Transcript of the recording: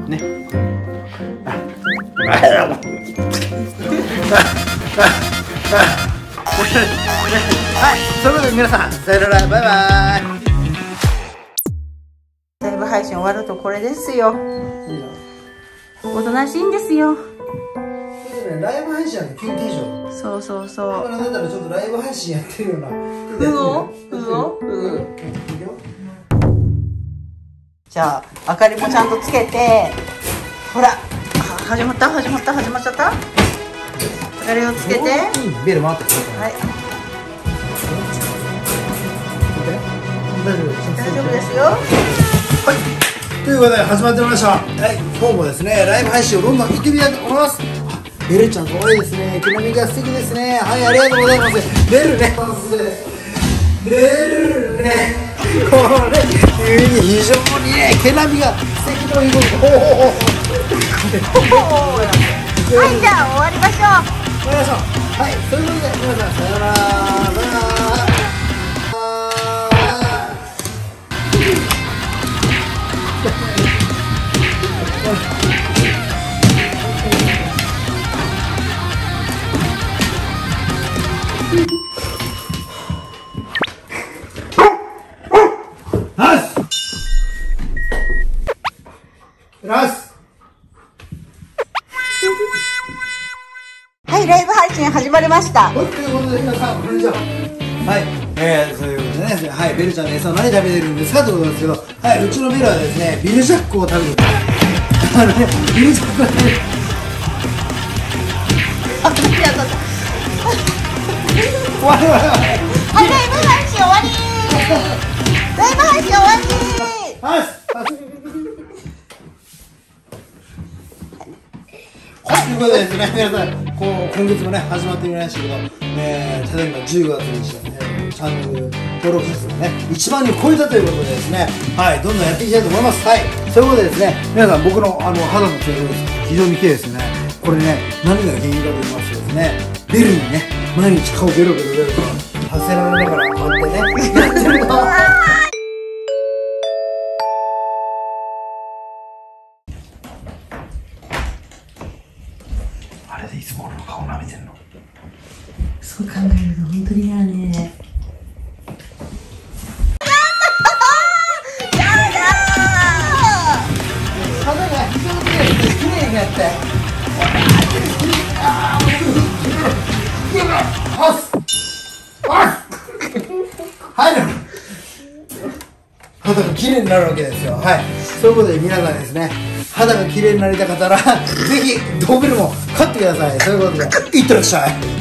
ね。はい、そういうことで皆さんさよなら、バイバイ。 ライブ配信終わるとこれですよ。おとなしいんですよ。 ライブ配信は急テンション。 そうそうそう。 だったらちょっとライブ配信やってるような。 じゃあ明かりもちゃんとつけて、ほら始まっちゃった。明かりをつけて。 ベル回ってる。 はい。大丈夫ですよ。 はい。ということで始まってました。はい。今日もですね、ライブ配信をどんどん行ってみたいと思います。ベルちゃん可愛いですね。毛並みが素敵ですね。はい、ありがとうございます。ベルね。ベルね。これ非常にね、毛並みが素敵ということで。 はい、じゃあ終わりましょう。 終わりましょう。はい、ということで皆さんさようなら。バイバイ。 はい、ライブ配信始まりました。 ということで皆さんこんにちは。はい、そういうことでね、はい、ベルちゃんの餌を何食べてるんですかということですけど、はい、うちのベルはですね、ビルジャックを食べてる。ビルジャックを食べてる。 あ、終わり。はい、ライブ配信終わり。ライブ配信終わり。 はい。ということでですね、皆さん、今月もね、始まってみましたけど、ただいま10月にして、チャンネル登録者数がね、1万人超えたということでですね、はい、どんどんやっていきたいと思います。はい、そういうことでですね、皆さん、僕の肌のツヤが非常に綺麗ですね。これね、何が原因かと言いますとですね、ベルにね、毎日顔ベロベロベロとさせられながら、こうやってね、やってるの。あれでいつも俺の顔舐めてんの。 そう考えると本当に嫌ね。 肌が非常に綺麗になって。はい。肌が綺麗になるわけですよ。はい。そういうことで皆さんですね、肌が綺麗になりたかったらぜひドーベルも飼ってください。そういうことでいってらっしゃい。